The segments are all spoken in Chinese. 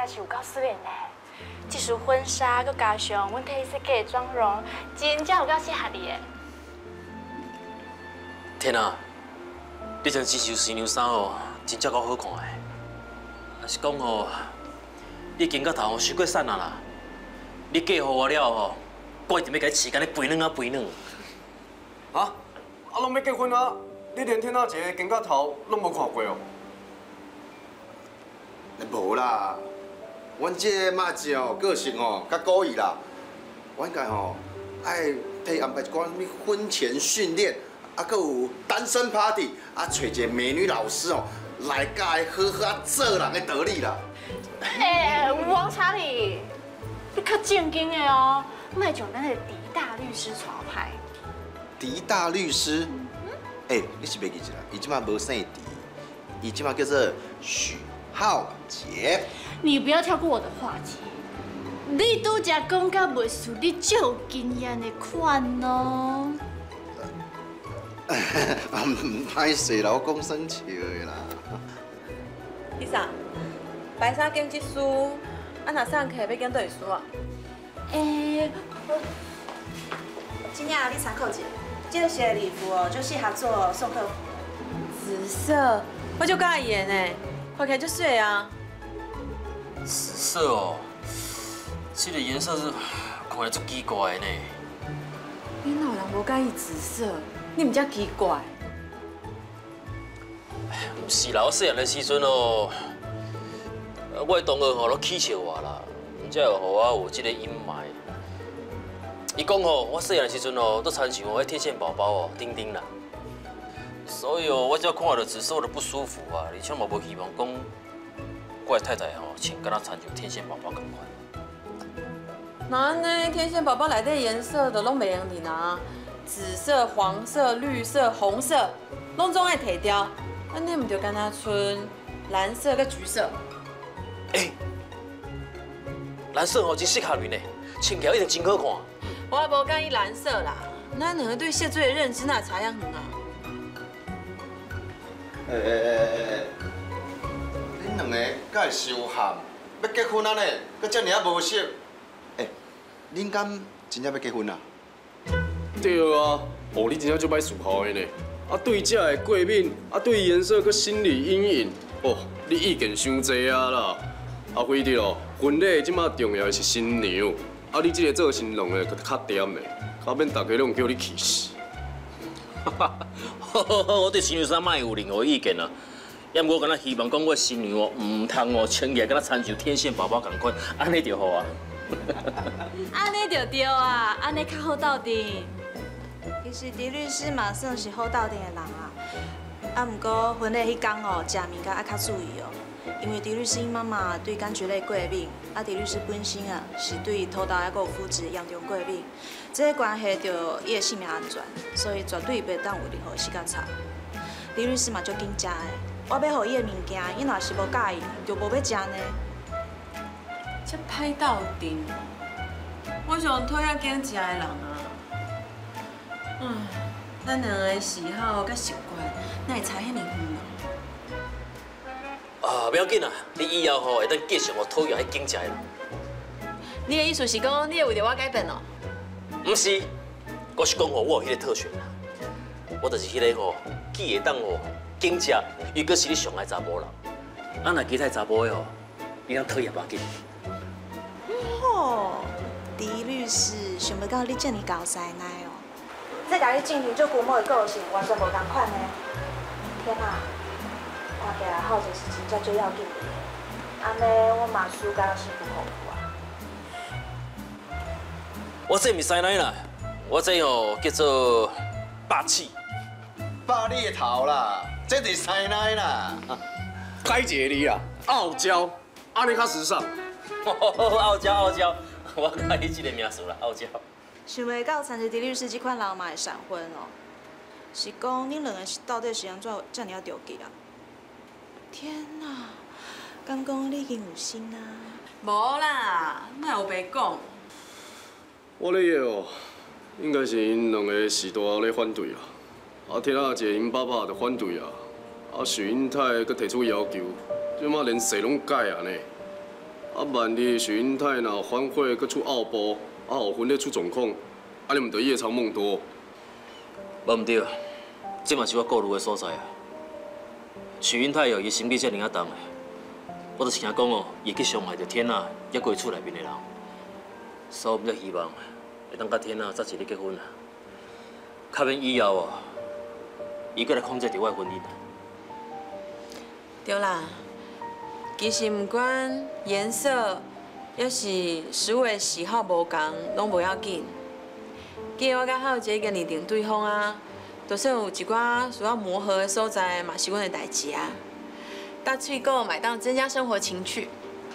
也是有够水的呢。这束婚纱，佮加上阮替你设计的妆容，真正有够适合你的。 天啊！你穿这身新娘衫哦，真正够好看的。还是讲哦，你剪到头伤过瘦啊啦！你嫁予我了后，我一定要甲你饲，甲你肥软啊肥软。 啊？拢要结婚啊？你连天仔一个剪到头拢无看过哦？ 无啦，阮这个妈子哦，个性哦，较故意啦。我应该吼爱替安排一寡什么婚前训练，啊，搁有单身 party， 啊，找一个美女老师哦，来教伊好好做人的道理啦。 王查理，你较正经的哦，莫像咱的狄大律师传派。 狄大律师，你是袂记一啦？伊即马无姓狄，伊即马叫做许浩杰。 你不要跳过我的话题。你拄则讲到袂输你最有经验的款哦。 唔歹势啦，我讲生笑的啦。 李莎，白纱剪这书，啊若送客要剪倒位书啊？ 今天你参考一下，这个鞋礼服哦，就适合做送客服。 紫色，我就介意的呢，看起来就水啊。 紫色哦，这个颜色是看起来足奇怪的呢。 你哪有人无介意紫色？你唔遮奇怪？ 唔是啦，我细汉的时阵哦，我的同学吼都取笑我啦，才会互我有这个阴霾。伊讲吼，我细汉的时阵哦，都参像迄天线宝宝哦，丁丁啦。所以哦，我只要看到紫色我就不舒服啊，而且嘛无希望讲我的太太吼穿敢若参像天线宝宝同款。 那安尼天线宝宝内底颜色都拢袂用你拿，紫色、黄色、绿色、红色，拢总爱摕掉。安尼唔就干那剩蓝色跟橘色？ 蓝色吼真适合你呢，穿起来一定真好看。 我也无介意蓝色啦，咱两个对谢罪的认知哪差样远啊？ 恁两个敢会相合？要结婚啊呢？搁遮尔啊无熟？恁敢真正要结婚啊？ 对啊，哦，你真正足歹思考的呢。啊，对这的过敏，啊，对颜色佮心理阴影，哦，你意见伤济啊啦。啊，辉弟哦，婚礼即马重要的是新娘，啊，你这个做新郎的，较点的，较免大家拢叫你气死。 我对新娘衫卖有任何意见啊。要么我敢若希望讲我新娘哦，唔通哦穿起来敢若参像天线宝宝同款，安尼就好啊。 安尼就对啊，安尼较好斗阵。 其实狄律师嘛算是好斗阵的人啊，啊，不过婚礼迄天哦，食物件爱较注意哦，因为狄律师妈妈对柑橘类过敏，啊，狄律师本身啊是对土豆还有麸质严重过敏，这个关系到伊的性命安全，所以绝对袂当有任何时间差。狄律师嘛足紧张的，我要予伊的物件，伊若是无介意，就无要食呢。 这歹斗阵，我上讨厌拣食的人啊。咱两个喜好甲习惯，哪会差遐尼远啊？ 啊，不要紧啊，你以后吼会当继续我讨厌迄经济的人。 你的意思是讲，你会为着我改变哦？ 唔是，我是讲吼，我有迄个特权啦。我就是迄个吼，既会当吼经济，又阁是你上爱查某人。啊，若其他查甫的吼，你通讨厌无要紧。 哦，狄律师，想不到你这么高塞奶哦！这甲你进行做古某的个性完全无同款呢。天啊，看起来好者是真正最要紧的。安尼我嘛输甲幸福幸福啊！ 我这毋是塞奶啦，我这吼叫做霸气。 霸你的头啦，这就是塞奶啦。 歹一个你啊，傲娇，安尼较时尚。 傲娇，我介意这个名词啦，傲娇。 想袂到参加狄律师这款人嘛会闪婚哦，是讲恁两个是到底是安怎这么着急啊？天哪，敢讲你已经有心啊？ 无啦，莫有白讲。 我咧哦，应该是因两个时大咧反对啦。啊，听啊，一个因爸爸就反对啊，啊，许英泰佮提出要求，即马连姓拢改啊呢。 啊，万一许英泰若反悔，搁出奥波，啊，后婚礼出状况，啊，你唔得夜长梦多。 无唔对，这嘛是我顾虑的所在啊。许英泰哦，伊心理遮尔啊重的，我就是听讲哦，伊去伤害着天啊，抑过厝内面的人，所以我才希望会当甲天啊早一日结婚啊，较免以后哦，伊搁来控制着我的婚姻。 对啦，其实不管颜色，也是食物的喜好无同，拢无要紧。既然我甲浩杰已经认定对方啊，就算有一寡需要磨合的所在，嘛是阮的代志啊。搭喙购买当增加生活情趣。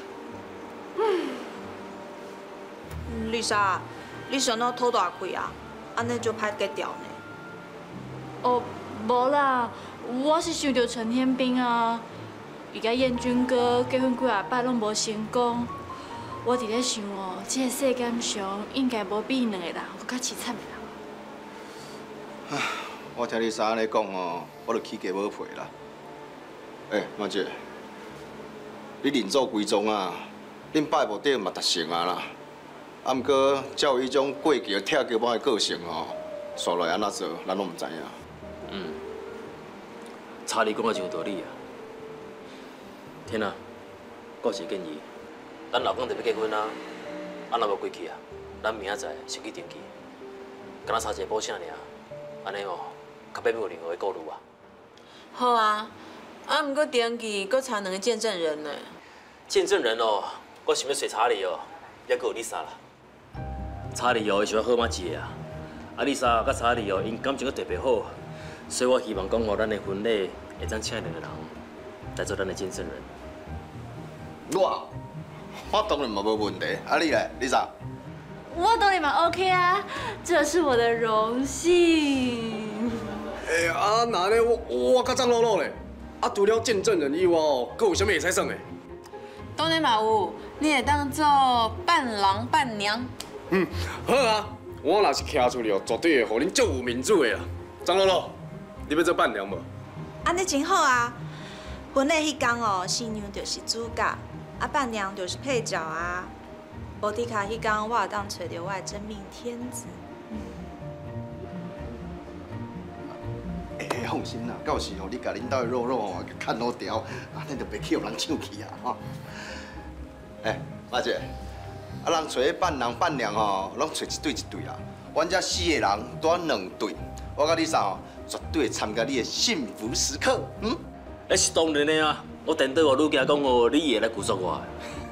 丽莎，你想要偷大气啊？安尼就歹结掉呢。 哦，无啦，我是想到陈天斌啊，伊甲彦军哥结婚几啊摆拢无成功。我伫咧想哦，这个世间上应该无比两个人搁较凄惨的人。 我听你三安尼讲哦，我就起价无赔啦。马姐，你另做规宗啊，恁拜目顶嘛达成啊啦。啊，毋过照伊种过桥拆桥帮的个性哦，煞来安怎做，咱拢毋知影。 查理讲的真有道理啊。天啊，我有一个建议，咱老公就要结婚啊，啊若无过去啊，咱明仔载先去登记，敢若差一个保险尔，安尼哦，较免有任何的顾虑啊。 好啊，啊，毋过登记搁差2个见证人呢。 见证人哦，我想要找查理哦，也搁有丽莎啦。查理哦，伊是我好妈姐啊，啊丽莎甲查理哦，因感情搁特别好，所以我希望讲哦，咱的婚礼会当请2个人来做咱的见证人。 我当然嘛无问题。啊，你嘞，丽莎？ 我当然嘛 OK 啊，这是我的荣幸。 啊，那呢，我较张露露嘞。啊，除了见证人以外哦，搁有啥物会使耍的？ 当然嘛有，你会当做伴郎伴娘。 好啊，我若是徛出去哦，绝对会互恁足有面子的啊。张露露，你要做伴娘无？ 安尼真好啊！婚礼迄天哦，新娘就是主角，啊伴娘就是配角啊。无伫卡迄天，我有当找到我的真命天子。 放心啦，到时候你甲恁兜的肉肉哦砍好条，安尼就袂去互人抢去啊吼。马姐，啊人找伴郎伴娘吼，拢找一对一对啦。阮遮4个人带2对，我甲你啥吼，绝对会参加你的幸福时刻。 那是当然的啊，我等到我女家讲哦，你会来鼓足我。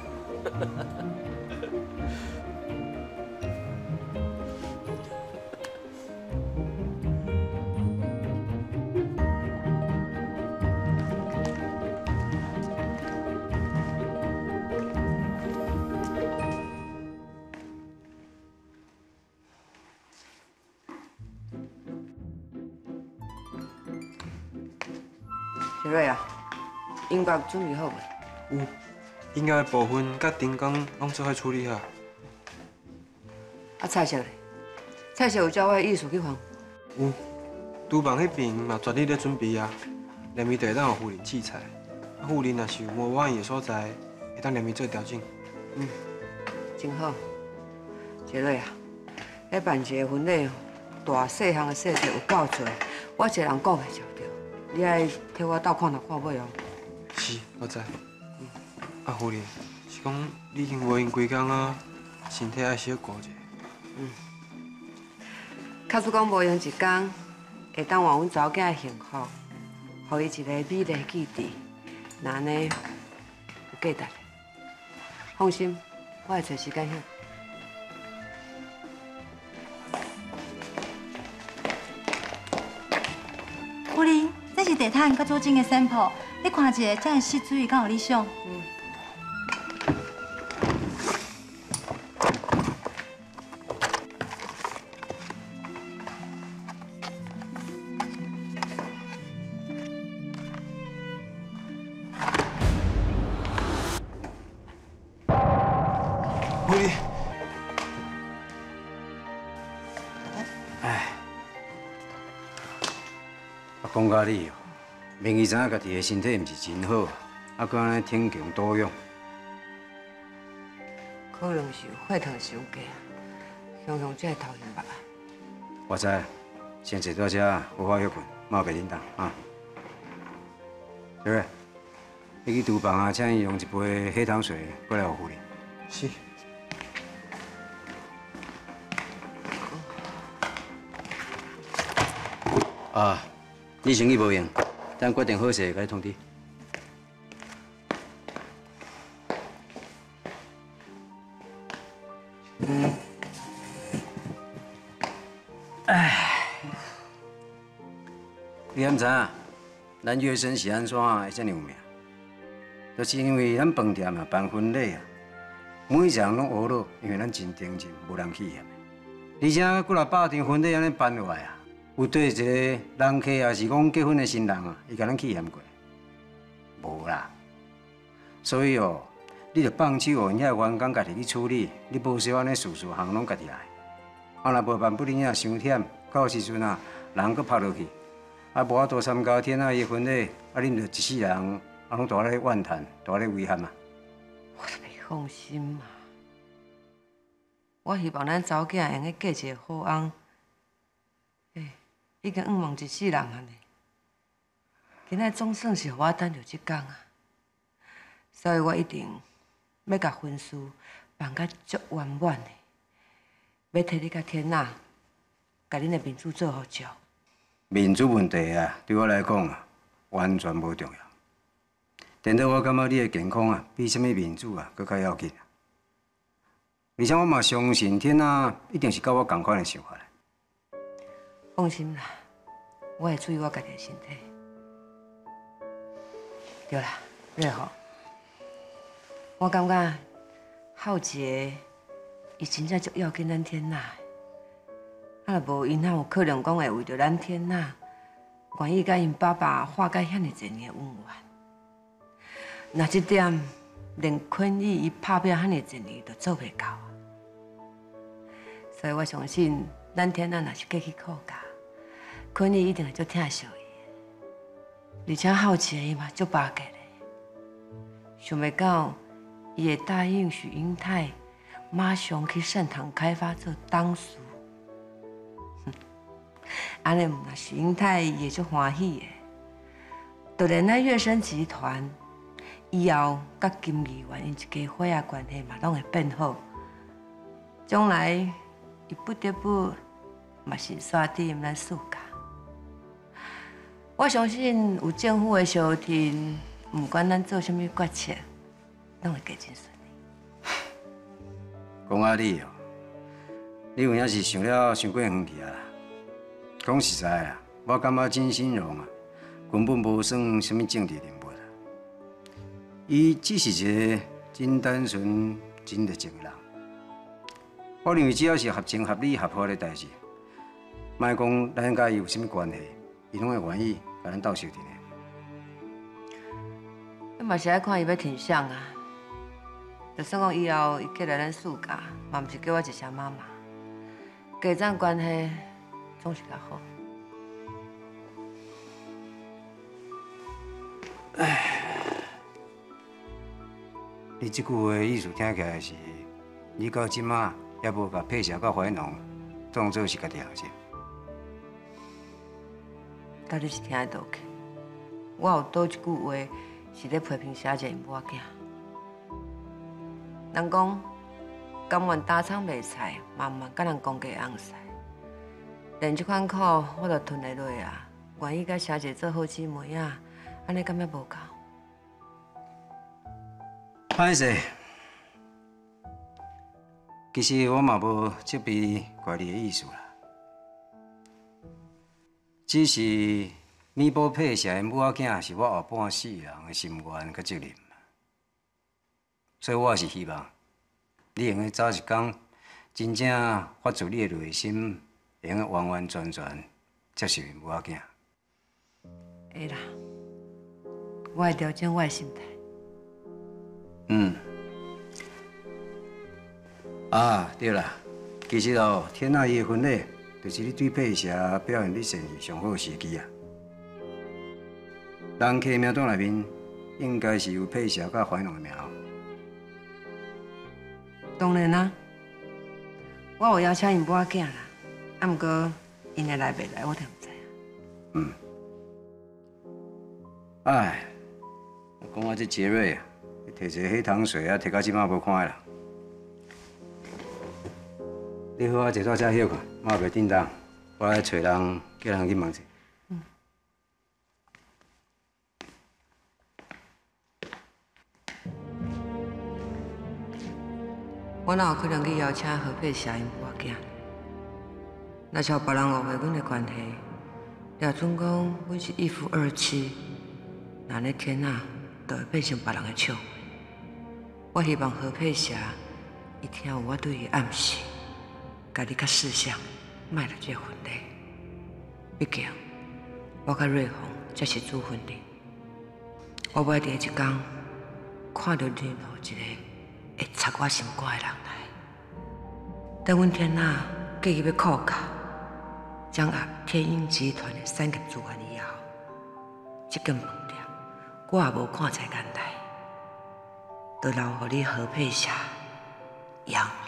小瑞啊，音乐准备好未？ 有，音乐的部分甲灯光拢做伙处理好。 啊，菜色咧？菜色有照我意思去放？ 有，厨房迄边嘛全力咧准备啊，连面就会当互夫人试菜。啊，夫人若是有无满意的所在，会当连面做调整。 真好。小瑞啊，咧办一个婚礼，大细项的细节有够多，我一个人顾袂着着。你爱替我斗看头看尾哦。 是，我知。啊，夫人，是讲你已经无闲几工啊，身体爱小顾者。 假使讲无用一工，会当换阮查某囝的幸福，互伊一个美丽的记忆，那安尼有价值的。放心，我会找时间休。 夫人，这是地毯甲酒精的 sample， 你看一下，这样试水敢有理想？ 夫人， 讲甲你哦，明伊知影家己的身体毋是真好，还搁安尼挺强多用。 可能是血糖伤低啊，常常才会头晕目啊。 我知，先坐在这，好好休困，莫白领导啊。小月，你去厨房啊，请伊用一杯黑糖水过来互护理。 是。 啊，你生意无用，等决定好势，甲你通知。你敢知影？咱月生是安怎会遮尔有名？就是因为咱饭店啊办婚礼啊，每一个人拢学了，因为咱真诚真，无人气嫌的。而且几若百场婚礼安尼办落来啊。 有对一个人客，也是讲结婚的新人啊，伊甲咱气嫌过，无啦。所以哦，你着放手哦，遐员工家己去处理，你无需要安尼事项拢家己来。啊，若无办不灵啊，伤忝，到时阵啊，人搁拍落去，啊无法度参加天啊伊婚礼，啊恁着一世人啊拢在咧怨叹，在咧遗憾啊。 我都袂放心嘛，我希望咱查某囝用个嫁一个好翁。 已经仰望一世人安尼，今仔总算是互我等到这天啊，所以我一定要甲婚事办甲足圆满的，要替你甲天仔，甲恁的面子做好照。 面子问题啊，对我来讲啊，完全无重要。但是我感觉你的健康啊，比什么面子啊，搁较要紧。而且我嘛相信天仔一定是甲我同款的想法。 放心啦，我会注意我家己的身体。对啦，瑞豪，我感觉浩杰伊真正足要紧咱天仔的，啊无因哪有可能讲会为着咱天仔，愿意甲因爸爸化解遐尼侪年的恩怨。那这点连坤义伊拍拼遐尼侪年都做袂到啊，所以我相信咱天仔若是过去靠家。 坤义一定会足疼惜伊，而且好奇伊嘛足巴结的，想袂到伊会答应许英泰，马上去盛唐开发做董事。安尼若许英泰伊会足欢喜的，就连咱月升集团以后甲金议员因一家伙仔关系嘛，拢会变好。将来伊不得不嘛是煞伫咱世家。 我相信有政府的小婷，不管咱做什么决策，拢会加真顺利。 讲啊你哦，你有影是想了伤过远去啊啦。讲实在啊，我感觉真心荣啊，根本无算什么政治人物啦。伊只是一个真单纯、真热情的人。我认为只要是合情、合理、合法的代志，莫讲咱甲伊有什么关系。 伊拢会愿意甲咱斗相挺的。 你嘛是爱看伊要挺啥啊？就算讲以后伊嫁来咱世家，嘛毋是叫我一声妈妈。家长关系总是较好。 你即句话意思听起来是，你到即马也无甲佩霞甲怀农当做是家己后生。 到底是听得倒去？我有倒一句话是咧批评小姐因某仔囝。人讲甘愿打苍卖菜，嘛毋甲人讲价红菜。连这款苦我都吞得落啊！愿意甲小姐做好姊妹啊，安尼感觉无够。 歹势，其实我嘛无责备怪你的意思啦。 只是弥补佩霞的母仔囝是我后半世人的心愿甲责任，所以我也是希望你用个早一天真正发自你的内心，用个完完全全接受因母仔囝。 会啦，我会调整我的心态。 啊，对啦，其实哦，天仔伊的婚礼。 就是你对佩霞表现你善意上好的时机啊！人客名单内面应该是有佩霞甲怀农的名。 当然啦，我有邀请因母仔囝啦，啊，毋过因会来袂来，我就毋知啊。 哎，讲我这杰瑞啊，摕一个黑糖水啊，摕到即马无看的啦。你好啊，坐到遮休困，我也袂叮当，我来找人，叫人去问者。 我哪有可能去邀请何佩霞因母仔囝？若是有别人误会阮的关系，廖准讲阮是一夫二妻，那那天啊，就会变成别人的笑话。我希望何佩霞伊听有我对伊暗示，家己较识相，莫来这婚礼。毕竟我甲瑞凤才是主婚人，我要第一天看到任何一个会插我心肝的人来。等阮天仔计划要扣卡，掌握天鹰集团的产业资源以后，这间饭店我也无看在眼内，就留予你何佩霞养。